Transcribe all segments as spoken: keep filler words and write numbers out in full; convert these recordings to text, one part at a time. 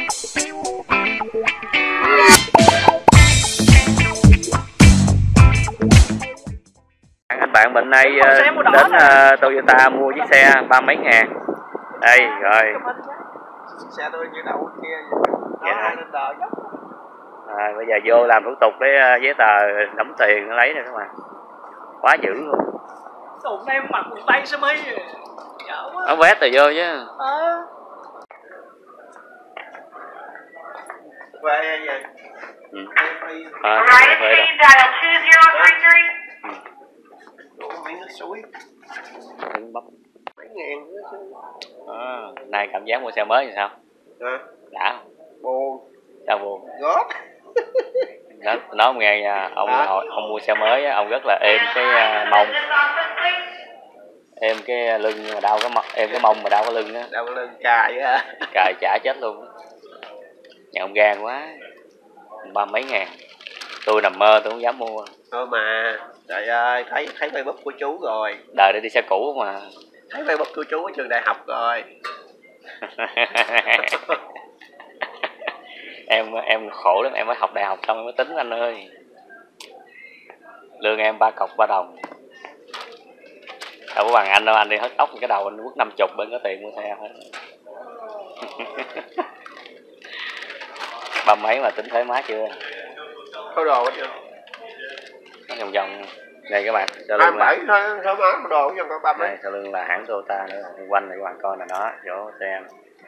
Anh bạn mình nay đến uh, Toyota mua chiếc xe ba mấy ngàn. Đây rồi. Xe tôi như đậu kia vậy. Dạ. À, bây giờ vô làm thủ tục để uh, giấy tờ đóng tiền nó lấy nè các bạn. Quá dữ luôn. Tụi em mặc quần tây sơ mi. Nó vét rồi vô chứ. Ờ. Về về. Ừ. À, về rồi. Miếng nước suối Bắp mấy ngàn nữa chứ. À, này cảm giác mua xe mới thì sao? À, đã không? buồn. Sao buồn? Góp. Nói, nói ông nghe nha, ông à. ông, ông mua xe mới ông rất là êm cái uh, mông, êm cái lưng nhưng mà đau cái mông, êm cái mông mà đau cái lưng á, đau cái lưng cài á, cài chả chết luôn. Nhà ông gan quá, ba mấy ngàn, tôi nằm mơ tôi không dám mua. Thôi mà, trời ơi, thấy thấy Facebook của chú rồi. Đời để đi xe cũ mà. Thấy Facebook của chú ở trường đại học rồi. em em khổ lắm, em mới học đại học xong em mới tính anh ơi. Lương em ba cọc ba đồng. Đâu có bằng anh đâu, anh đi hớt tóc cái đầu anh quất năm chục bên có tiền mua xe hết. Ba mấy mà tính thuế má chưa? Có đồ hết chưa? Nó vòng vòng. Đây các bạn, sau lưng là thôi, thôi má đồ cho con ba mấy. Đây sau lưng là hãng Toyota nữa, quanh này các bạn coi là nó chỗ xe.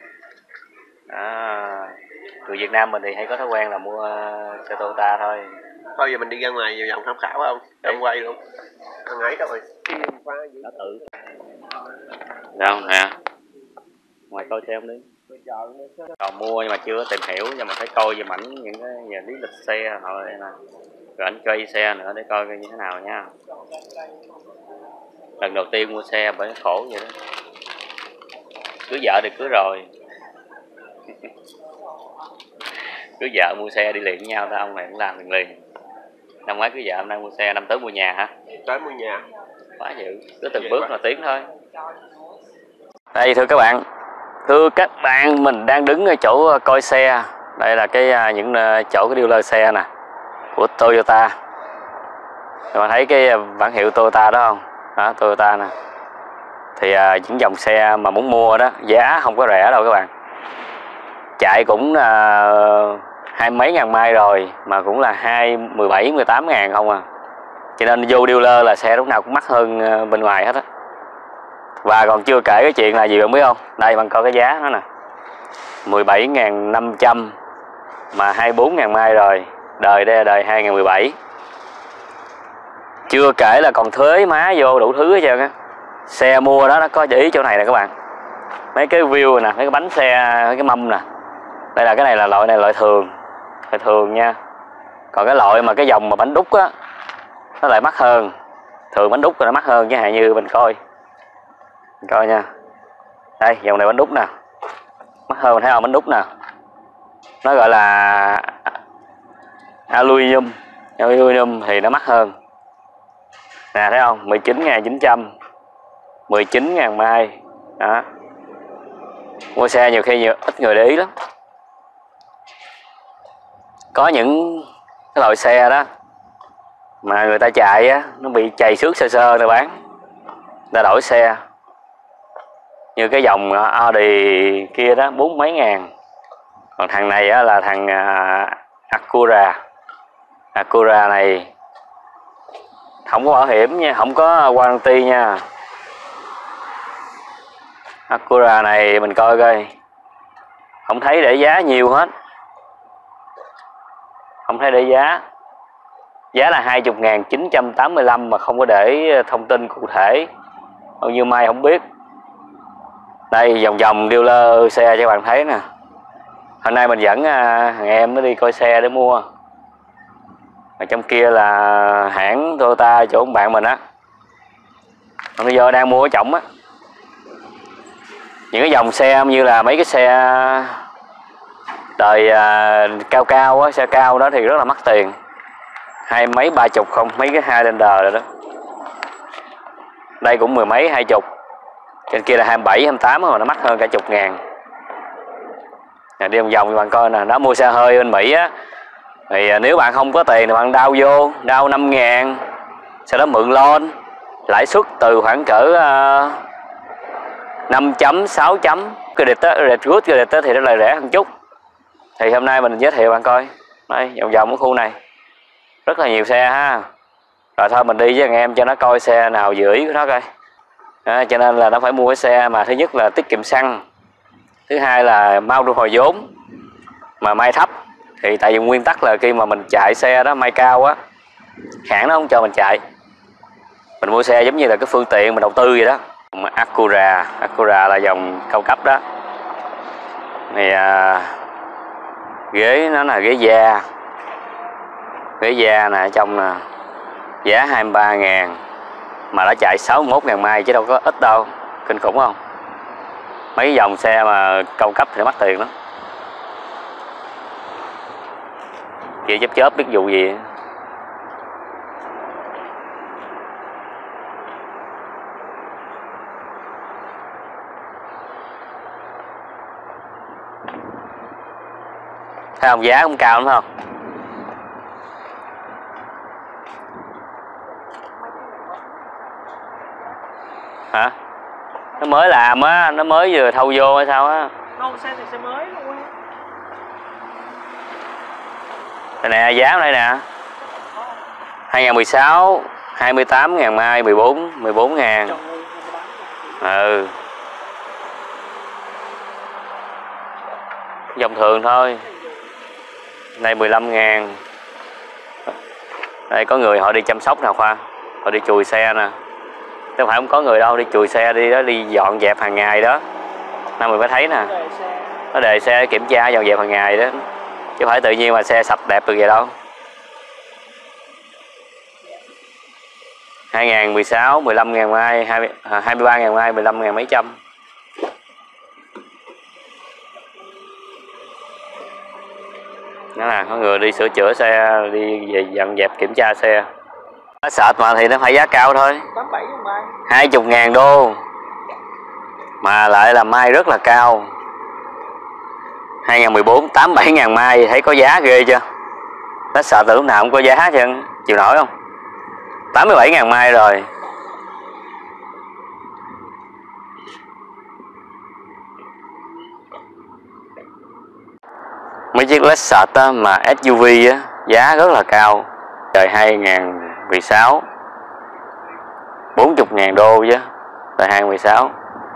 À, người Việt Nam mình thì hay có thói quen là mua xe Toyota thôi. Thôi giờ mình đi ra ngoài vào vòng tham khảo không? Em quay luôn. Thằng ấy đâu rồi? Nó tự. Đâu nè. Ngoài coi xem đi. Còn mua nhưng mà chưa có tìm hiểu, nhưng mà phải coi về mảnh những cái về lý lịch xe rồi nè. Rồi ảnh cây xe nữa để coi như thế nào nha. Lần đầu tiên mua xe bởi khổ vậy đó. Cưới vợ thì cưới rồi. Cưới vợ mua xe đi liền với nhau ta, ông này cũng làm liền liền. Năm ngoái cưới vợ, hôm nay mua xe, năm tới mua nhà hả? Tới mua nhà. Quá dữ, cứ từng bước là tiến thôi. Đây thưa các bạn, thưa các bạn, mình đang đứng ở chỗ coi xe. Đây là cái những chỗ cái dealer xe nè của Toyota. Các bạn thấy cái bản hiệu Toyota đó không? Đó, Toyota nè. Thì à, những dòng xe mà muốn mua đó giá không có rẻ đâu các bạn. Chạy cũng là hai mấy ngàn mai rồi mà cũng là hai mười bảy mười tám ngàn không à. Cho nên vô dealer là xe lúc nào cũng mắc hơn bên ngoài hết á. Và còn chưa kể cái chuyện là gì bạn biết không? Đây bạn coi cái giá nó nè. mười bảy ngàn năm trăm mà hai mươi bốn ngàn mai rồi. Đời đây là đời hai nghìn mười bảy. Chưa kể là còn thuế má vô đủ thứ hết trơn á. Xe mua đó nó có để ý chỗ này nè các bạn. Mấy cái view nè, mấy cái bánh xe, mấy cái mâm nè. Đây là cái này là loại này loại thường. Loại thường nha. Còn cái loại mà cái dòng mà bánh đúc á nó lại mắc hơn. Thường bánh đúc thì nó mắc hơn chứ hạn như mình coi. Mình coi nha. Đây, dòng này bánh đúc nè. Mắc hơn, mình thấy không, bánh đúc nè. Nó gọi là aluminum. Aluminum thì nó mắc hơn. Nè thấy không, mười chín nghìn chín trăm, mười chín ngàn mai. Đó. Mua xe nhiều khi nhiều, ít người để ý lắm. Có những cái loại xe đó mà người ta chạy á, nó bị chày xước sơ sơ rồi bán, người ta đổi xe. Như cái dòng Audi kia đó bốn mấy ngàn. Còn thằng này á, là thằng Acura. Acura này không có bảo hiểm nha, không có warranty nha. Acura này mình coi coi, không thấy để giá nhiều hết, không thấy để giá. Giá là hai mươi nghìn chín trăm tám mươi lăm mà không có để thông tin cụ thể, bao nhiêu mai không biết. Đây vòng vòng dealer xe cho các bạn thấy nè. Hôm nay mình dẫn thằng em nó đi coi xe để mua. Ở trong kia là hãng Toyota chỗ ông bạn mình á. Bây giờ đang mua ở trọng á. Những cái dòng xe như là mấy cái xe đời à, cao cao á, xe cao đó thì rất là mắc tiền. Hai mấy ba chục không, mấy cái Highlander rồi đó. Đây cũng mười mấy hai chục. Trên kia là hai mươi bảy hai mươi tám mà nó mắc hơn cả chục ngàn. Đi vòng vòng cho bạn coi nè. Đó, mua xe hơi bên Mỹ á, thì nếu bạn không có tiền thì bạn đao vô, đao năm ngàn, sau đó mượn loan, lãi suất từ khoảng cỡ uh, năm chấm, sáu chấm. Credit á, credit good, credit á thì nó lại rẻ hơn chút. Thì hôm nay mình giới thiệu bạn coi. Đây, vòng vòng cái khu này rất là nhiều xe ha. Rồi thôi mình đi với anh em cho nó coi xe nào vừa ý của nó coi. Đó, cho nên là nó phải mua cái xe mà thứ nhất là tiết kiệm xăng, thứ hai là mau thu hồi vốn, mà mai thấp. Thì tại vì nguyên tắc là khi mà mình chạy xe đó mai cao á, hãng nó không cho mình chạy. Mình mua xe giống như là cái phương tiện mình đầu tư vậy đó. Acura, Acura là dòng cao cấp đó. Này à, ghế nó là ghế da, ghế da nè, ở trong nè, giá hai mươi ba ngàn mà đã chạy sáu mươi mốt ngàn mai chứ đâu có ít đâu. Kinh khủng không? Mấy dòng xe mà cao cấp thì mắc tiền lắm. Kia chớp chớp biết vụ gì. Thấy không, giá cũng cao lắm không? Hả? Nó mới làm á, nó mới vừa thâu vô hay sao á? Không, xe thì xe mới luôn. Đây nè, giá đây nè. hai không một sáu, hai mươi tám ngàn mai, mười bốn, mười bốn ngàn. Ừ. Dòng thường thôi. Đây mười lăm ngàn. Đây có người họ đi chăm sóc nè Khoa. Họ đi chùi xe nè. Chứ không phải không có người đâu, đi chùi xe đi đó, đi dọn dẹp hàng ngày đó. Nên mình mới thấy nè. Nó đề xe kiểm tra dọn dẹp hàng ngày đó. Chứ không phải tự nhiên mà xe sạch đẹp được vậy đâu. hai không một sáu, mười lăm ngàn mai, hai mươi ba ngàn mai, mười lăm ngàn mấy trăm. Đó là có người đi sửa chữa xe, đi về dọn dẹp kiểm tra xe. Nó sệt mà thì nó phải giá cao thôi. hai mươi ngàn đô mà lại là mai rất là cao. Hai không một bốn, tám mươi bảy ngàn mai, thấy có giá ghê chưa? Nó sợ từ lúc nào cũng có giá chứ, chịu nổi không? Tám mươi bảy ngàn mai rồi. Mấy chiếc Lexus á, mà ét u vê á, giá rất là cao. Trời hai không một sáu, bốn mươi ngàn đô chứ. Trời hai không một sáu.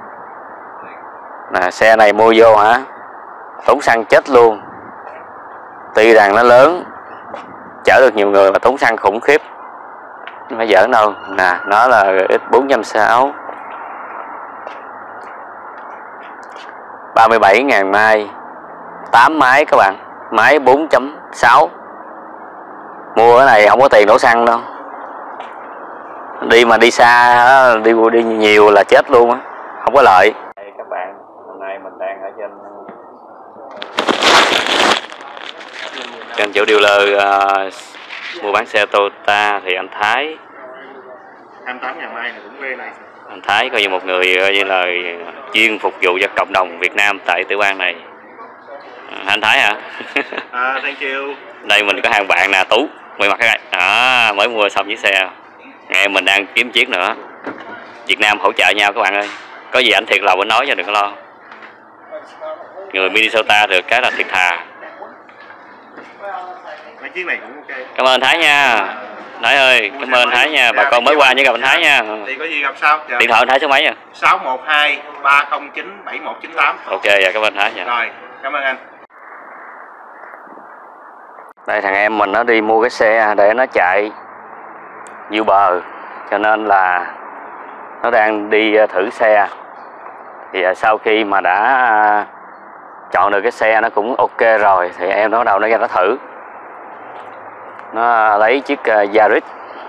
Nè, xe này mua vô hả, tốn xăng chết luôn. Tuy rằng nó lớn, chở được nhiều người mà tốn xăng khủng khiếp. Không phải giỡn đâu. Nè, nó là X bốn trăm sáu, ba mươi bảy ngàn mai, tám máy các bạn, máy bốn chấm sáu. Mua cái này không có tiền đổ xăng đâu. Đi mà đi xa, đi đi nhiều là chết luôn á, không có lợi. Đây các bạn, hôm nay mình đang ở trên trên chỗ dealer uh, mua bán xe Toyota thì anh Thái. hai mươi tám ngàn mai này cũng ghê này. Anh Thái coi như một người coi như là chuyên phục vụ cho cộng đồng Việt Nam tại Tiểu Bang này. À, anh Thái hả? À, thank you. Đây mình có hàng bạn nè, Tú, mày mặc cái này. À, mới mua xong chiếc xe. Nghe mình đang kiếm chiếc nữa. Việt Nam hỗ trợ nhau các bạn ơi. Có gì anh thiệt lòng anh nói cho đừng có lo. Người Minnesota được cái là thiệt thà. Mấy chiếc này cũng ok. Cảm ơn Thái nha. Thái ơi, cảm ơn Thái nha. Bà con mới qua với gặp anh Thái nha. Thì có gì gặp sao? Dạ. Điện thoại anh Thái số mấy nha? sáu một hai ba không chín bảy một chín tám. Ok, dạ cảm ơn Thái nha. Rồi, cảm ơn anh. Đây thằng em mình nó đi mua cái xe để nó chạy Uber, cho nên là nó đang đi thử xe. Thì sau khi mà đã chọn được cái xe nó cũng ok rồi thì em nó bắt đầu nó ra nó thử. Nó lấy chiếc Yaris.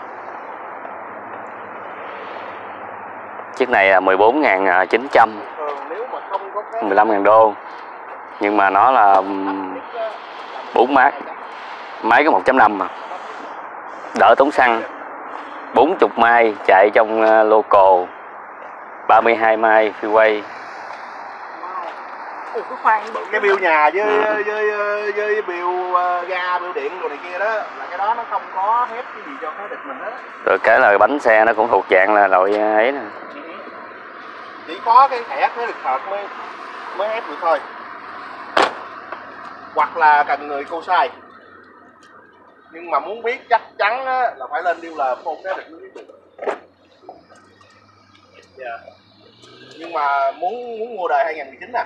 Chiếc này là mười bốn ngàn chín trăm, mười lăm ngàn đô. Nhưng mà nó là bốn mát, máy có một chấm năm mà, đỡ tốn xăng. Bốn mươi mai chạy trong local, ba mươi hai mai freeway. Ủa cái khoan bự. Cái bill nhà với với với, với bill uh, ga, bill điện đồ này kia đó là cái đó nó không có hết cái gì cho cái địch mình hết. Rồi cái là bánh xe nó cũng thuộc dạng là loại ấy nè. Chỉ có cái thẻ thế lực thật mới mới ép được thôi. Hoặc là cần người cô sai. Nhưng mà muốn biết chắc chắn á, là phải lên dealer phone cái địch mới biết được. Yeah. Nhưng mà muốn muốn mua đời hai không một chín nè.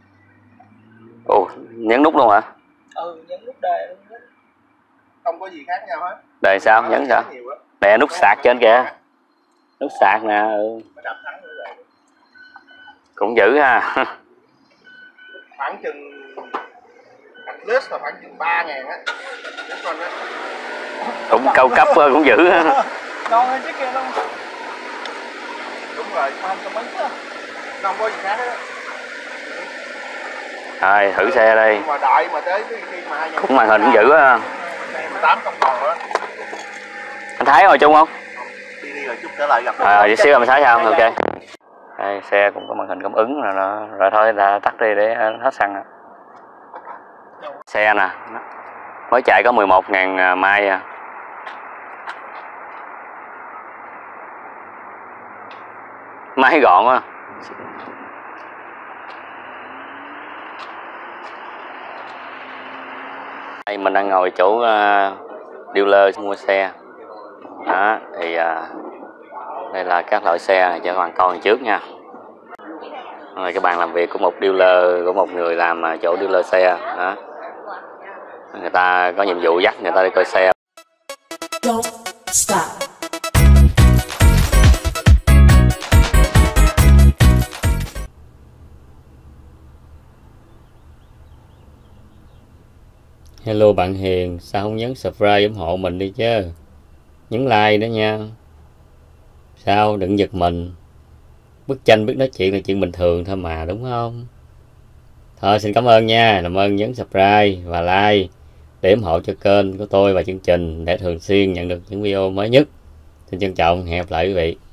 Ồ, nhấn nút luôn hả? Ừ, nhấn nút đề luôn đó. Không có gì khác nhau hết. Đề sao? Nhấn sao? Đè nút sạc trên kìa. Nút sạc nè. Ừ. Cũng dữ ha. Khoảng chừng list là khoảng chừng ba ngàn á. Cũng cao cấp cũng dữ ha. Ngon hơn chiếc kia luôn. Đúng rồi. Hoàn cầm bánh chứ. Không có gì khác hết. Rồi thử xe đây. Mà đợi mà tới khi mà hai cũng màn hình cũng dữ á. tám không còn nữa. Anh Thái ngồi chung không? Đi đi rồi chút trở lại gặp. À, đi xíu anh Thái sao? Ok. Đây, xe cũng có màn hình cảm ứng rồi nó rồi thôi là tắt đi để hết xăng. À. Xe nè, mới chạy có mười một ngàn mai à. Máy gọn quá. Đây mình đang ngồi chỗ uh, dealer mua xe. Đó, thì uh, đây là các loại xe cho các bạn coi trước nha. Rồi cái bàn làm việc của một dealer, của một người làm chỗ dealer xe. Đó. Người ta có nhiệm vụ dắt người ta đi coi xe. Don't stop. Hello bạn Hiền, sao không nhấn subscribe ủng hộ mình đi chứ? Nhấn like đó nha. Sao đừng giật mình. Bức tranh biết nói chuyện là chuyện bình thường thôi mà, đúng không? Thôi xin cảm ơn nha, làm ơn nhấn subscribe và like để ủng hộ cho kênh của tôi và chương trình để thường xuyên nhận được những video mới nhất. Xin trân trọng, hẹn gặp lại quý vị.